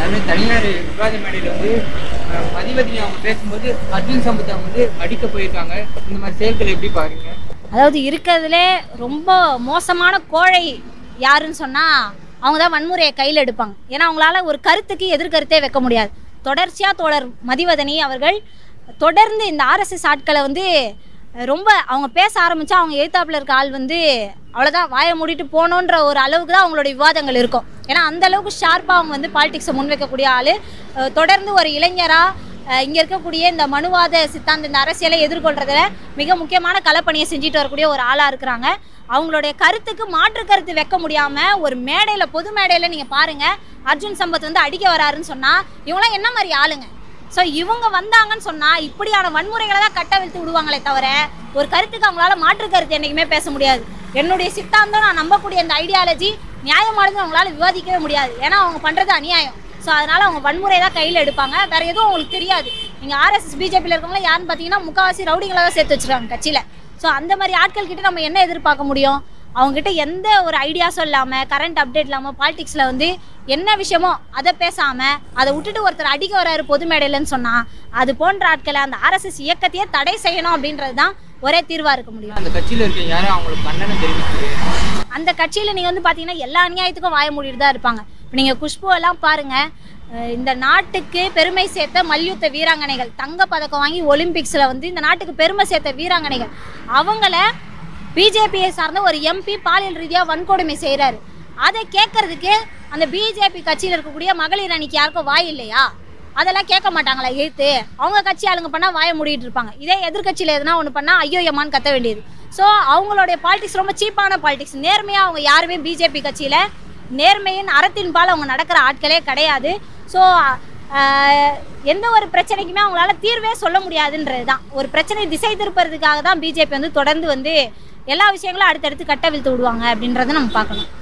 அது தனியார் விவாத மேடையில் வந்து மதிவதனி அவங்க பேசும்போது அர்ஜுன் சம்பத் அவங்க வந்து அடிக்க போயிருக்காங்க. இந்த மாதிரி செயல்களை எப்படி பாருங்க? அதாவது இருக்கிறதுலே ரொம்ப மோசமான கோழை யாருன்னு சொன்னால் அவங்க தான் வன்முறையை கையில் எடுப்பாங்க. ஏன்னா அவங்களால ஒரு கருத்துக்கு எதிர்கருத்தே வைக்க முடியாது. தொடர்ச்சியாக தோழர் மதிவதனி அவர்கள் தொடர்ந்து இந்த ஆர்எஸ்எஸ் ஆட்களை வந்து ரொம்ப அவங்க பேச ஆரம்பித்தா அவங்க எழுத்தாப்பில் இருக்க ஆள் வந்து அவ்வளோதான் வாயை மூடிட்டு போகணுன்ற ஒரு அளவுக்கு தான் அவங்களோட விவாதங்கள் இருக்கும். ஏன்னா அந்தளவுக்கு ஷார்ப்பாக அவங்க வந்து பாலிடிக்ஸை முன்வைக்கக்கூடிய ஆள். தொடர்ந்து ஒரு இளைஞராக இங்கே இருக்கக்கூடிய இந்த மனுவாத சித்தாந்த இந்த அரசியலை எதிர்கொள்றதுல மிக முக்கியமான களப்பணியை செஞ்சுட்டு வரக்கூடிய ஒரு ஆளாக இருக்கிறாங்க. அவங்களுடைய கருத்துக்கு மாற்று கருத்து வைக்க முடியாமல் ஒரு மேடையில் பொது மேடையில் நீங்கள் பாருங்கள், அர்ஜுன் சம்பத் வந்து அடிக்க வராருன்னு சொன்னால் இவங்களாம் என்ன மாதிரி ஆளுங்க? ஸோ இவங்க வந்தாங்கன்னு சொன்னால் இப்படியான வன்முறைகளை தான் கட்டவிழ்த்து விடுவாங்களே தவிர ஒரு கருத்துக்கு அவங்களால மாற்று கருத்து என்றைக்குமே பேச முடியாது. என்னுடைய சித்தாந்தம் நான் நம்பக்கூடிய இந்த ஐடியாலஜி நியாயமானது அவங்களால விவாதிக்கவே முடியாது. ஏன்னா அவங்க பண்ணுறது அநியாயம். ஸோ அதனால் அவங்க வன்முறை தான் கையில் எடுப்பாங்க. வேறு எதுவும் அவங்களுக்கு தெரியாது. நீங்கள் ஆர்எஸ்எஸ் பிஜேபியில் இருக்கவங்களாம் யாருன்னு பார்த்தீங்கன்னா முக்கால்வாசி ரவுடிகளை தான் சேர்த்து வச்சுருக்காங்க கட்சியில். ஸோ அந்த மாதிரி ஆட்கள் கிட்ட நம்ம என்ன எதிர்பார்க்க முடியும்? அவங்ககிட்ட எந்த ஒரு ஐடியாஸும் இல்லாமல் கரண்ட் அப்டேட் இல்லாமல் பாலிடிக்ஸில் வந்து என்ன விஷயமோ அதை பேசாமல் அதை விட்டுட்டு ஒருத்தர் அடிக்க வராரு பொது மேடையிலன்னு சொன்னால் அது போன்ற ஆட்களை அந்த ஆர்எஸ்எஸ் இயக்கத்தையே தடை செய்யணும் அப்படின்றது தான் ஒரே தீர்வாக இருக்க முடியும். அந்த கட்சியில் இருக்க யாரும் அவங்களுக்கு கண்டனம் தெரிவிச்சு அந்த கட்சியில் நீங்கள் வந்து பார்த்தீங்கன்னா எல்லா அநியாயத்துக்கும் வாய மூடிட்டு தான் இருப்பாங்க. இப்போ நீங்கள் குஷ்புவெல்லாம் பாருங்கள், இந்த நாட்டுக்கு பெருமை சேர்த்த மல்யுத்த வீராங்கனைகள், தங்க பதக்கம் வாங்கி ஒலிம்பிக்ஸில் வந்து இந்த நாட்டுக்கு பெருமை சேர்த்த வீராங்கனைகள், அவங்கள பிஜேபியை சார்ந்த ஒரு எம்பி பாலியல் ரீதியாக வன்கொடுமை செய்கிறாரு. அதை கேட்கறதுக்கு அந்த பிஜேபி கட்சியில் இருக்கக்கூடிய மகளிர் அணிக்கு யாருக்கும் வாய் இல்லையா? அதெல்லாம் கேட்க மாட்டாங்களா? எழுத்து அவங்க கட்சி ஆளுங்க பண்ணால் வாயை மூடிட்டு இருப்பாங்க. இதே எதிர்கட்சியில் எதுனா ஒன்று பண்ணால் ஐயோ எம்மான்னு கத்த வேண்டியது. ஸோ அவங்களுடைய பாலிடிக்ஸ் ரொம்ப சீப்பான பாலிடிக்ஸ். நேர்மையாக அவங்க யாருமே பிஜேபி கட்சியில் நேர்மையின் அறத்தின் பால் அவங்க நடக்கிற ஆட்களே கிடையாது. ஸோ எந்த ஒரு பிரச்சனைக்குமே அவங்களால தீர்வே சொல்ல முடியாதுன்றது தான். ஒரு பிரச்சனை திசை திருப்பறதுக்காக தான் பிஜேபி வந்து தொடர்ந்து வந்து எல்லா விஷயங்களும் அடுத்தடுத்து கட்டவிழ்த்து விடுவாங்க அப்படின்றத நம்ம பார்க்கணும்.